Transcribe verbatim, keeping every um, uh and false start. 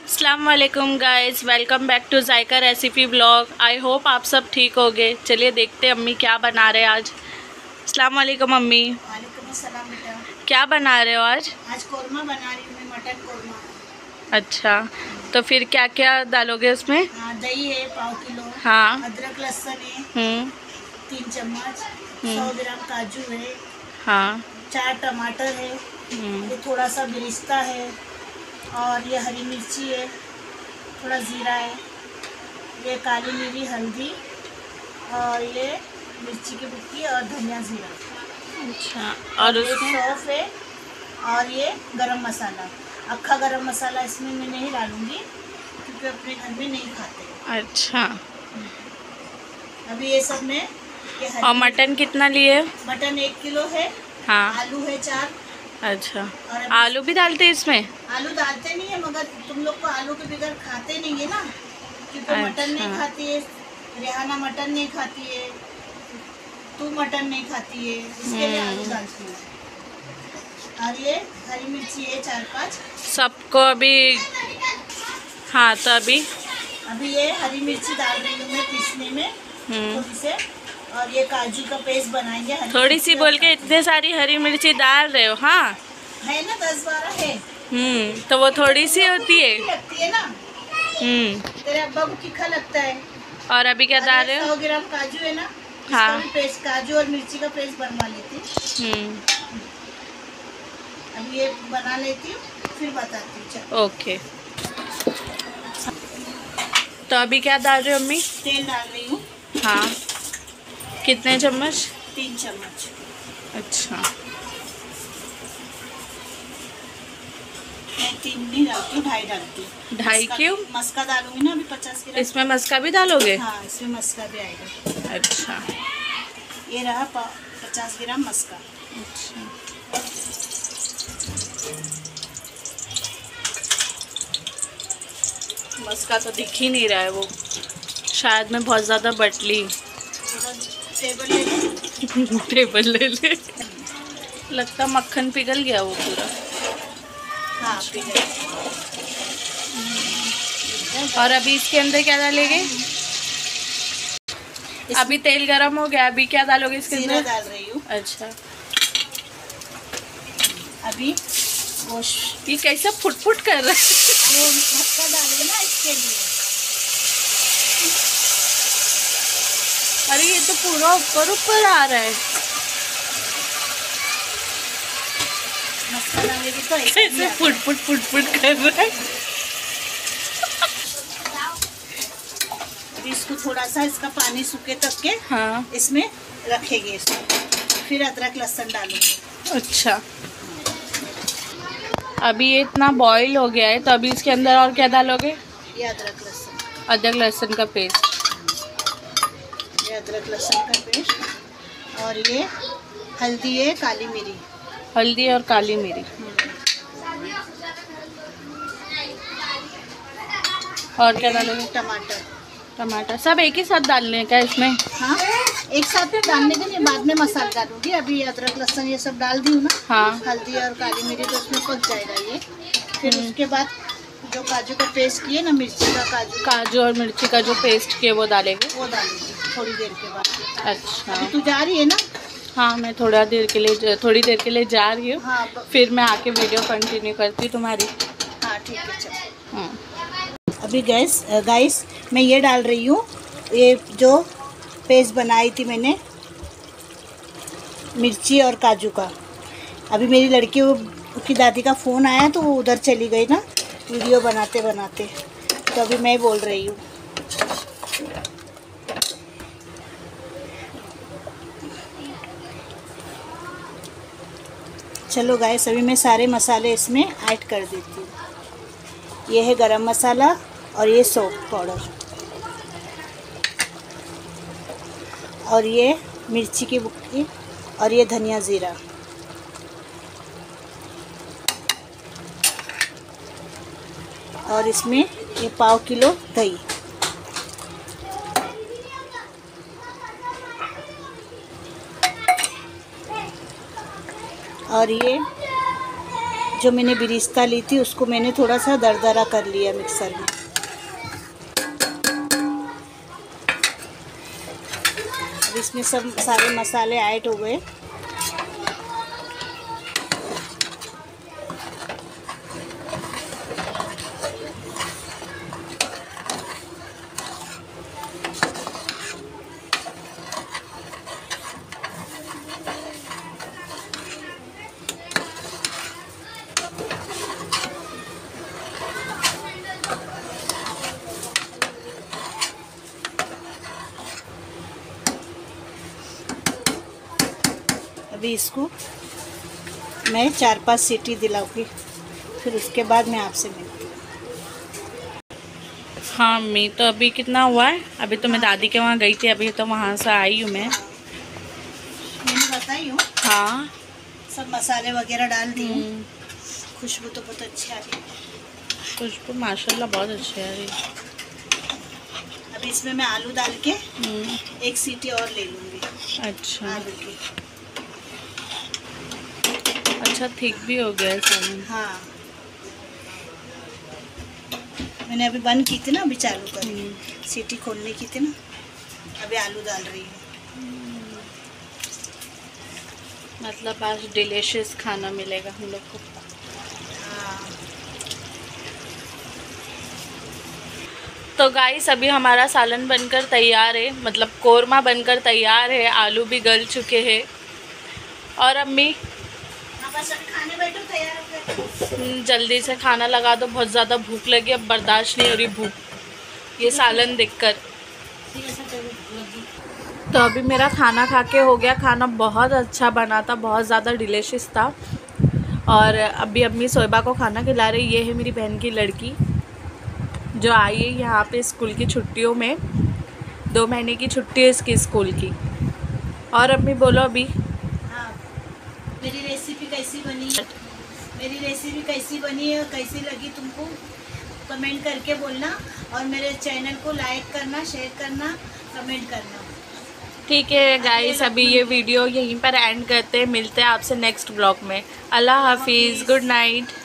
अस्सलाम वालेकुम guys, welcome back to Zaika recipe blog. I hope आप सब ठीक होगे। चलिए देखते हैं अम्मी क्या बना रहे हैं आज। अस्सलाम वालेकुम अम्मी। वालेकुम अस्सलाम बेटा। क्या बना रहे हो आज? आज कौरमा बना रही हूँ मैं, मटन कौरमा। अच्छा, तो फिर क्या क्या डालोगे उसमें? हाँ, दही है पाव किलो। हाँ। अदरक लहसुन है हम्म तीन चम्मच। हम्म, सौ ग्राम काजू है। हाँ। चार टमाटर है। हम्म ये थोड़ा सा बिरिस्ता है और ये हरी मिर्ची है, थोड़ा ज़ीरा है, ये काली मिरी, हल्दी और ये मिर्ची की बुक्की और धनिया जीरा। अच्छा, और और ये उसमें? सौंफ है और ये गरम मसाला। अक्खा गरम मसाला इसमें मैं नहीं डालूंगी क्योंकि अपने घर में नहीं खाते। अच्छा, अभी ये सब में ये हरी और मटन कितना लिए? मटन एक किलो है। हाँ। आलू है चार। अच्छा, और अभी आलू भी डालते हैं इसमें? आलू डालते नहीं है, मगर तुम लोग को आलू के बगैर खाते नहीं है ना, क्योंकि अच्छा। मटन नहीं खाती है, रेहाना मटन नहीं खाती है, तू मटन नहीं खाती है, इसके लिए आलू डालती है। और ये हरी मिर्ची है चार पाँच सबको अभी। हाँ, तो अभी अभी ये हरी मिर्ची डाल रही हूँ मैं पीसने में हम्म थोड़ी से। और ये काजू का पेस्ट बनाएंगे। हरी थोड़ी मिर्ची सी और बोल के काजू। इतने सारी हरी मिर्ची डाल रहे हो? हाँ। है ना, दस बारह है। हम्म तो वो थोड़ी सी होती है। तीखी लगती है ना, हम्म तेरे अब्बा को तीखा लगता है। और अभी क्या डाल रहे हो? सौ ग्राम काजू है ना, हाँ। इसका भी पेस्ट, काजू और मिर्ची का पेस्ट बनवा लेती हूँ। हम्म अब ये बना लेती हूँ फिर बताती हूँ। चलो, ओके। तो अभी क्या डाल रहे हो अम्मी? तेल डाल रही हूँ। हाँ, कितने चम्मच? तीन चम्मच। अच्छा, मैं तीन नहीं डालती हूँ, ढाई डालती हूँ। ढाई मस्का- क्यों? मस्का डालूंगी ना अभी पचास ग्राम। इसमें मस्का भी डालोगे? हाँ, इसमें मस्का भी आएगा। अच्छा ये रहा पचास ग्राम मस्का। अच्छा। मस्का तो दिख ही नहीं रहा है, वो शायद मैं बहुत ज़्यादा बटली। टेबल ले लो। टेबल ले ले। लगता मक्खन पिघल गया वो पूरा। हाँ, पिघल। और अभी इसके अंदर क्या डालेंगे? अभी तेल गरम हो गया, अभी क्या डालोगे इसके जीरा अंदर? डाल रही हूँ। अच्छा, अभी गोश्त, ये कैसा फुट फुट कर रहा है? वो मक्का डालेंगे ना इसके लिए। अरे ये तो पूरा ऊपर ऊपर आ रहा है। मक्का डालेगी तो ऐसा कैसे नहीं आता। फुट फुट फुट फुट कर रहा है? अभी इसको थोड़ा सा, इसका पानी सूखे तक के हाँ। इसमें रखेंगे इसको, फिर अदरक लहसुन डालूंगी। अच्छा, अभी ये इतना बॉईल हो गया है, तो अभी इसके अंदर और क्या डालोगे? ये अदरक लहसुन, अदरक लहसुन का पेस्ट। ये अदरक लहसुन का पेस्ट। और ये हल्दी है, काली मिरी। हल्दी और काली मिरी। और क्या डालोगे? टमाटर। टमाटर सब एक ही साथ डालने हैं क्या इसमें? हाँ, एक साथ में डालने के लिए बाद में मसाला डालूंगी। अभी अदरक लहसुन ये सब डाल दी हूँ ना। हाँ। हल्दी और काली मिरी तो उसमें पक जाएगा ये। फिर उसके बाद जो काजू का पेस्ट किए ना, मिर्ची का, काजू काजू और मिर्ची का जो पेस्ट किए वो डालेंगे? वो डालूंगी थोड़ी देर के बाद। अच्छा। अभी तू जा रही है ना? हाँ, मैं थोड़ा देर के लिए थोड़ी देर के लिए जा रही हूँ। हाँ, ब- फिर मैं आके वीडियो कंटिन्यू करती हूँ तुम्हारी। हाँ ठीक है, चलो। हाँ। अभी गैस गाइस मैं ये डाल रही हूँ, ये जो पेस्ट बनाई थी मैंने मिर्ची और काजू का। अभी मेरी लड़की की दादी का फ़ोन आया तो वो उधर चली गई ना वीडियो बनाते बनाते, तो अभी मैं बोल रही हूँ। चलो गाइस, अभी मैं सारे मसाले इसमें ऐड कर देती हूँ। ये है गरम मसाला और ये सौंफ पाउडर और ये मिर्ची की बुक्की और ये धनिया ज़ीरा। और इसमें ये पाव किलो दही। और ये जो मैंने बिरिस्ता ली थी उसको मैंने थोड़ा सा दरदरा कर लिया मिक्सर में। अब इसमें सब सारे मसाले ऐड हो गए। अभी इसको मैं चार पांच सीटी दिलाऊंगी, फिर उसके बाद मैं आपसे मिलती हूँ। हाँ मैं तो अभी कितना हुआ है, अभी तो मैं दादी के वहाँ गई थी, अभी तो वहाँ से आई हूँ मैं। मैंने बताई हूँ। हाँ सब मसाले वगैरह डाल दी हूँ। खुशबू तो बहुत अच्छी आ रही है। खुशबू माशाल्लाह बहुत अच्छी आ रही है। अभी इसमें मैं आलू डाल के एक सीटी और ले लूँगी। अच्छा आलू की। अच्छा ठीक भी हो गया है सालन। हाँ मैंने अभी बंद की थी ना, अभी चालू करी, सीटी खोलने की थी ना, अभी आलू डाल रही हूँ। मतलब आज डिलीशियस खाना मिलेगा हम लोग को। हाँ तो गाइस अभी हमारा सालन बनकर तैयार है, मतलब कोरमा बनकर तैयार है, आलू भी गल चुके हैं। और अम्मी बस अभी खाने बैठो, तैयार हो गए। जल्दी से खाना लगा दो, बहुत ज़्यादा भूख लगी, अब बर्दाश्त नहीं हो रही भूख ये सालन देखकर। तो अभी मेरा खाना खा के हो गया, खाना बहुत अच्छा बना था, बहुत ज़्यादा डिलीशियस था। और अभी अम्मी सोएबा को खाना खिला रही। ये है मेरी बहन की लड़की जो आई है यहाँ पे स्कूल की छुट्टियों में, दो महीने की छुट्टी है इसकी स्कूल की। और अम्मी बोलो अभी। हाँ मेरी रेसिपी कैसी बनी है, मेरी रेसिपी कैसी बनी है और कैसी लगी तुमको, कमेंट करके बोलना। और मेरे चैनल को लाइक करना, शेयर करना, कमेंट करना। ठीक है गाइस, अभी ये वीडियो यहीं पर एंड करते हैं, मिलते हैं आपसे नेक्स्ट ब्लॉग में। अल्लाह हाफिज़, गुड नाइट।